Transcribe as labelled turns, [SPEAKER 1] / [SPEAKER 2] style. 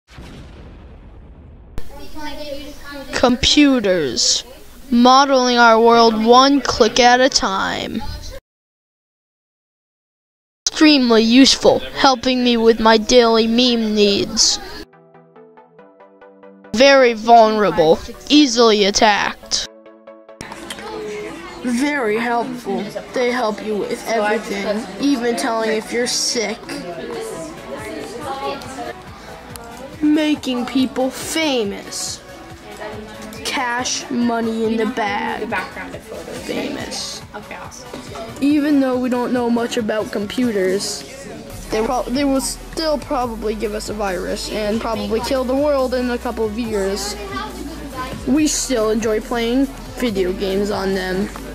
[SPEAKER 1] Computers, modeling our world one click at a time. Extremely useful, helping me with my daily meme needs. Very vulnerable, easily attacked. Very helpful. They help you with everything, even telling if you're sick. Making people famous. Cash, money in the bag. Famous. Even though we don't know much about computers, they will still probably give us a virus and probably kill the world in a couple of years. We still enjoy playing video games on them.